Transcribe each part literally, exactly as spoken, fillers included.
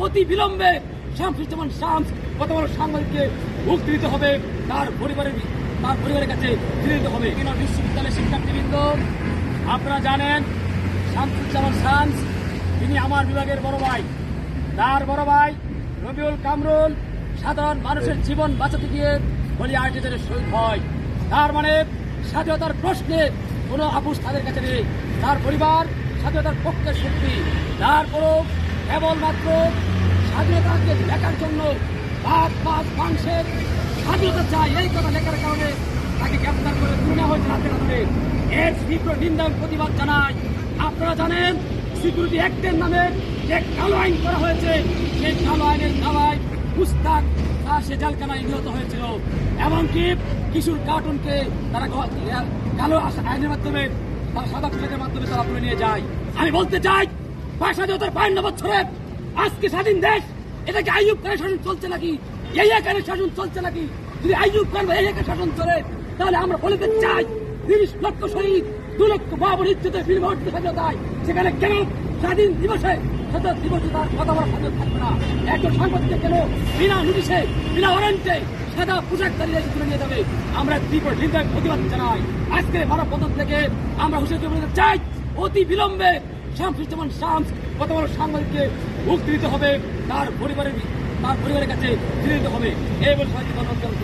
অতি বিলম্বে শামসুজ্জামান শামস কত বড় সাংবাদিককে মুক্তি দিতে হবে, তার পরিবারের তার পরিবারের কাছে ফিরে দিতে হবে। বিশ্ববিদ্যালয়ের শিক্ষার্থীবৃন্দ, আপনারা জানেন শামসুজ্জামান শামস তিনি আমার বিভাগের বড় ভাই। তার বড় ভাই রবিউল কামরুল সাধারণ মানুষের জীবন বাঁচাতে গিয়ে বলি আর্টিজারে শহীদ হয়। তার মানে স্বাধীনতার প্রশ্নে কোনো আপোষ তাদের কাছে নেই। তার পরিবার স্বাধীনতার পক্ষের শক্তি। তারপরও কেবলমাত্র স্বাধীনতাকে লেখার জন্য ভাত মাছ মাংসের স্বাধীনতা চাই এই কথা লেখার কারণে তাকে গ্রেপ্তার করে তুলে হয়েছে রাতে রাতে। এর তীব্র নিন্দা প্রতিবাদ জানায়। আপনারা জানেন সিকিউরিটি অ্যাক্টের নামে যে কালো আইন করা হয়েছে, সেই কালো আইনের দাওয়ায় মুস্তাক সে জেলখানায় নিহত হয়েছিল। এমনকি কিশোর কার্টুনকে তারা কালো আইনের মাধ্যমে তারা সাদা পোশাকের মাধ্যমে তারা তুলে নিয়ে যায়। আমি বলতে চাই স্বাধীনতার বায়ান্ন বছরে আজকে স্বাধীন দেশ, এটাকে আইয়ুব খানের শাসন চলছে নাকি, ইয়াহিয়া খানের শাসন চলছে নাকি? যদি আইয়ুব খান বা ইয়াহিয়া খানের শাসন চলে তাহলে আমরা বলতে চাই তিরিশ লক্ষ শহীদ, দু লক্ষ বাবর ইজ্জতের বিনিময় স্বাধীনতায় সেখানে কেন স্বাধীন দিবসে স্বাধীনতা দিবসে তার কথা বলার স্বাধীনতা থাকবে না? একজন সাংবাদিককে কেন বিনা নোটিশে বিনা ওয়ারেন্টে সাদা পোশাক দাঁড়িয়ে তুলে নিয়ে যাবে? আমরা তীব্র নিন্দার প্রতিবাদ জানাই। আজকে মানববন্ধন থেকে আমরা হুঁশিয়ারি বলতে চাই অতি বিলম্বে শামসুজ্জামান শামস কত বড় সাংবাদিককে মুক্তি দিতে হবে, তার পরিবারের তার পরিবারের কাছে ফিরে দিতে হবে। এই বলে সবাইকে ধন্যবাদ করছি।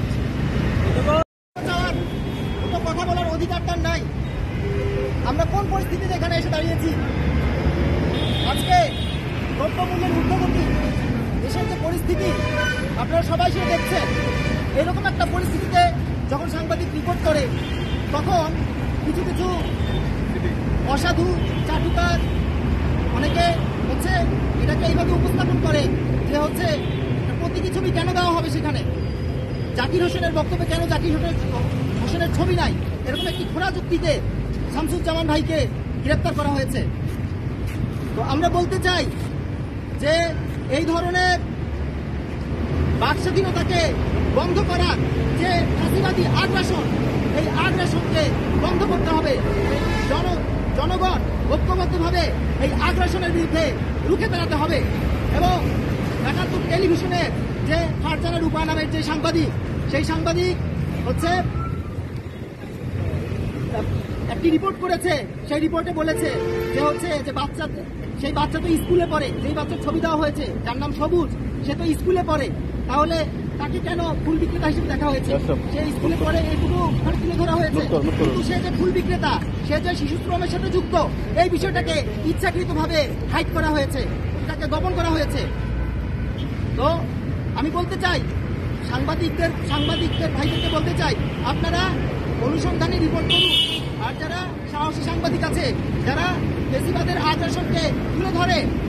কথা বলার অধিকার তার নাই। আমরা কোন পরিস্থিতিতে এখানে এসে দাঁড়িয়েছি? আজকে দ্রব্যমূল্যের ঊর্ধ্বগতি, দেশের যে পরিস্থিতি আপনারা সবাই সেটা দেখছেন। এরকম একটা পরিস্থিতিতে যখন সাংবাদিক রিপোর্ট করে তখন কিছু কিছু অসাধু চাটুকার অনেকে হচ্ছে এটাকে এইভাবে উপস্থাপন করে যে হচ্ছে প্রতীকী ছবি কেন দেওয়া হবে, সেখানে জাকির হোসেনের বক্তব্যে কেন জাকির হোসেনের ছবি নাই, এরকম একটি খোঁড়া যুক্তিতে শামসুজ্জামান ভাইকে গ্রেপ্তার করা হয়েছে। তো আমরা বলতে চাই যে এই ধরনের বাক স্বাধীনতাকে বন্ধ করার যে ফাঁসিবাদী আগ্রাসন, এই আগ্রাসনকে বন্ধ করতে হবে। জন জনগণ ঐক্যবদ্ধভাবে এই আগ্রাসনের বিরুদ্ধে রুখে দাঁড়াতে হবে। এবং একাত্তর টেলিভিশনের যে ফারজানা রূপা নামের যে সাংবাদিক, সেই সাংবাদিক হচ্ছে একটি রিপোর্ট করেছে। সেই রিপোর্টে বলেছে যে হচ্ছে যে বাচ্চা সেই বাচ্চা তো স্কুলে পড়ে, যেই বাচ্চার ছবি দেওয়া হয়েছে যার নাম সবুজ, সে তো স্কুলে পড়ে, তাহলে তাকে কেন ফুল বিক্রেতা হিসেবে দেখা হয়েছে? সে স্কুলে পড়ে এটুকু ওখানে তুলে ধরা হয়েছে, কিন্তু সে যে ফুল বিক্রেতা, সে যে শিশু শ্রমের সাথে যুক্ত, এই বিষয়টাকে ইচ্ছাকৃতভাবে হাইড করা হয়েছে, তাকে গোপন করা হয়েছে। তো আমি বলতে চাই সাংবাদিকদের সাংবাদিকদের ভাইদেরকে বলতে চাই, আপনারা অনুসন্ধানী রিপোর্ট করুন। আর যারা সাহসী সাংবাদিক আছে, যারা ফেসিবাদের আগ্রাসনকে তুলে ধরে